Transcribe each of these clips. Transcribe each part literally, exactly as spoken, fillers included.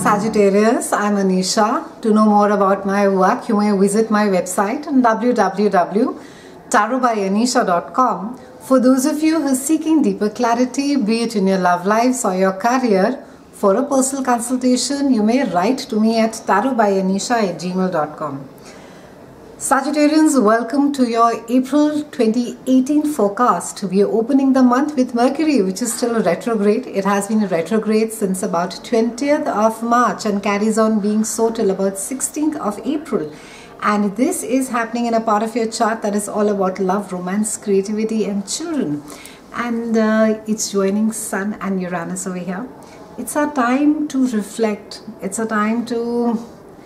Sagittarius, I'm Anisha. To know more about my work, you may visit my website on w w w dot tarot by anisha dot com. For those of you who are seeking deeper clarity, be it in your love lives or your career, for a personal consultation, you may write to me at tarot by anisha at gmail dot com. Sagittarians, welcome to your April twenty eighteen forecast. We are opening the month with Mercury, which is still retrograde. It has been retrograde since about twentieth of March and carries on being so till about sixteenth of April. And this is happening in a part of your chart that is all about love, romance, creativity and children. And uh, it's joining Sun and Uranus over here. It's a time to reflect. It's a time to,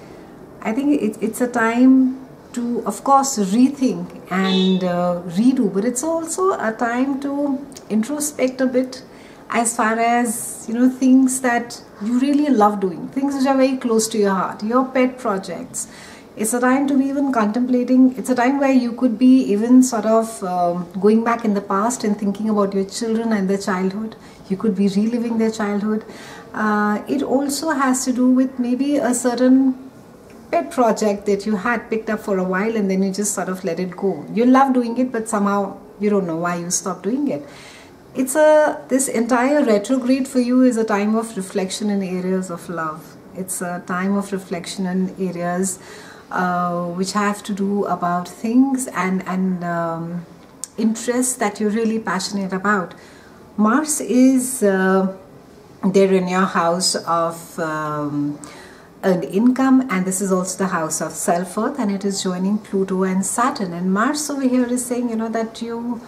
I think it, it's a time to, of course, rethink and uh, redo, but it's also a time to introspect a bit as far as, you know, things that you really love doing, things which are very close to your heart, your pet projects. It's a time to be even contemplating. It's a time where you could be even sort of um, going back in the past and thinking about your children and their childhood. You could be reliving their childhood. Uh, it also has to do with maybe a certain pet project that you had picked up for a while and then you just sort of let it go. You love doing it, but somehow you don't know why you stopped doing it. It's a, this entire retrograde for you is a time of reflection in areas of love. It's a time of reflection in areas uh, which have to do about things and, and um, interests that you're really passionate about. Mars is uh, there in your house of um, earned income, and this is also the house of self-worth, and it is joining Pluto and Saturn. And Mars over here is saying, you know, that you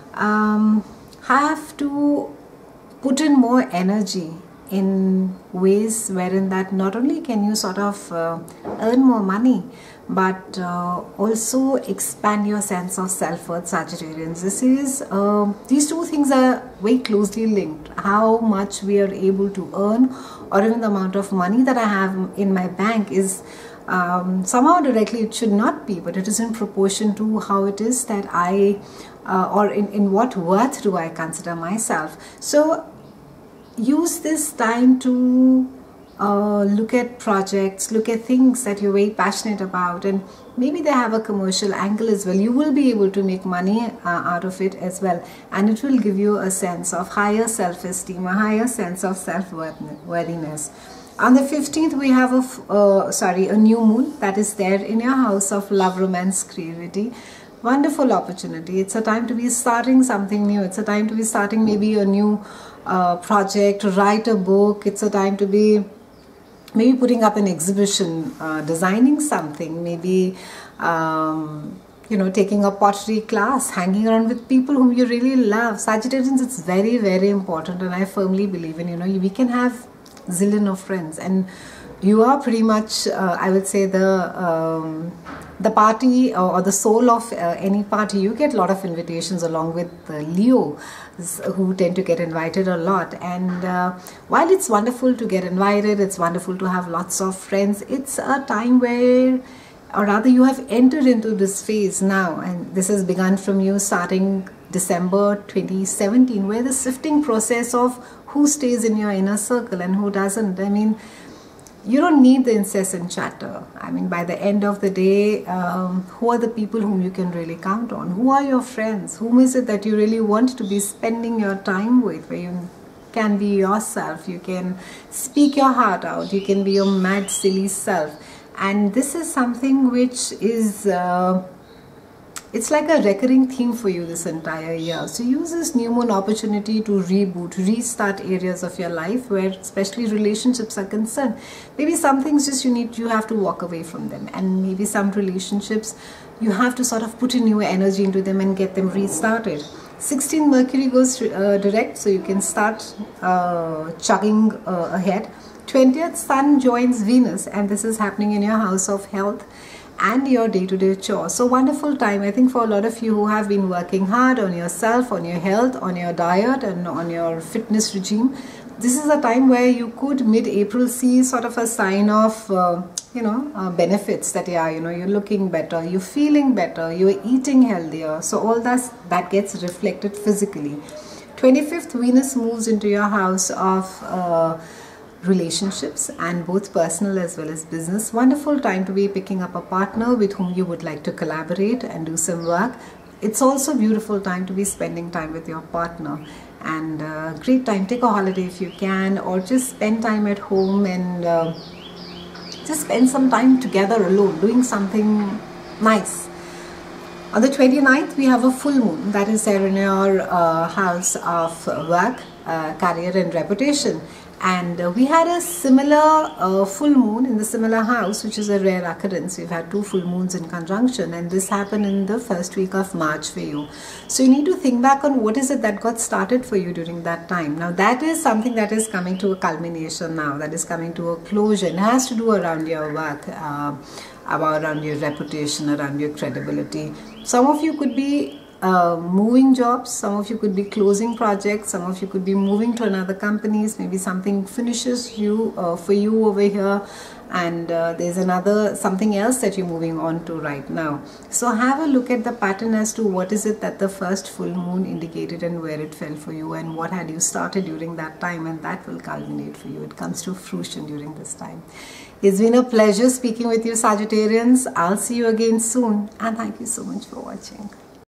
um, have to put in more energy in ways wherein that not only can you sort of uh, earn more money, but uh, also expand your sense of self-worth, Sagittarians. This is, uh, these two things are very closely linked. How much we are able to earn, or even the amount of money that I have in my bank is um, somehow directly, it should not be, but it is in proportion to how it is that I, uh, or in, in what worth do I consider myself. So use this time to uh, look at projects, look at things that you're very passionate about, and maybe they have a commercial angle as well. You will be able to make money uh, out of it as well, and it will give you a sense of higher self-esteem, a higher sense of self-worthiness. On the fifteenth, we have a uh, sorry a new moon that is there in your house of love, romance, creativity. Wonderful opportunity. It's a time to be starting something new. It's a time to be starting maybe a new uh, project, write a book. It's a time to be maybe putting up an exhibition, uh, designing something, maybe um, you know, taking a pottery class, hanging around with people whom you really love. Sagittarians, it's very, very important, and I firmly believe in, you know, we can have zillion of friends, and you are pretty much, uh, I would say, the um, the party or, or the soul of uh, any party. You get a lot of invitations along with uh, Leo, who tend to get invited a lot. And uh, while it's wonderful to get invited, it's wonderful to have lots of friends, it's a time where, or rather you have entered into this phase now, and this has begun from you starting December twenty seventeen, where the sifting process of who stays in your inner circle and who doesn't. I mean, you don't need the incessant chatter. I mean, by the end of the day, um, who are the people whom you can really count on? Who are your friends? Whom is it that you really want to be spending your time with, where you can be yourself, you can speak your heart out, you can be your mad, silly self. And this is something which is, uh, it's like a recurring theme for you this entire year. So use this new moon opportunity to reboot, restart areas of your life where especially relationships are concerned. Maybe some things just you need, you have to walk away from them, and maybe some relationships you have to sort of put in your energy into them and get them restarted. sixteenth Mercury goes uh, direct, so you can start uh, chugging uh, ahead. twentieth Sun joins Venus, and this is happening in your house of health and your day-to-day chores. So wonderful time, I think, for a lot of you who have been working hard on yourself, on your health, on your diet and on your fitness regime. This is a time where you could mid-April see sort of a sign of uh, you know uh, benefits, that yeah, you know, you're looking better, you're feeling better, you're eating healthier. So all that that gets reflected physically. twenty-fifth Venus moves into your house of uh, relationships, and both personal as well as business. Wonderful time to be picking up a partner with whom you would like to collaborate and do some work. It's also a beautiful time to be spending time with your partner, and uh, great time. Take a holiday if you can, or just spend time at home and uh, just spend some time together alone doing something nice. On the twenty-ninth, we have a full moon that is there in your uh, house of work, uh, career and reputation. And uh, we had a similar uh, full moon in the similar house, which is a rare occurrence. We've had two full moons in conjunction, and this happened in the first week of March for you. So you need to think back on what is it that got started for you during that time. Now that is something that is coming to a culmination now, that is coming to a closure. It has to do around your work, uh, about around your reputation, around your credibility. Some of you could be Uh, moving jobs, some of you could be closing projects, some of you could be moving to another companies. Maybe something finishes you uh, for you over here, and uh, there's another something else that you're moving on to right now. So have a look at the pattern as to what is it that the first full moon indicated and where it fell for you, and what had you started during that time, and that will culminate for you. It comes to fruition during this time. It's been a pleasure speaking with you, Sagittarians. I'll see you again soon, and thank you so much for watching.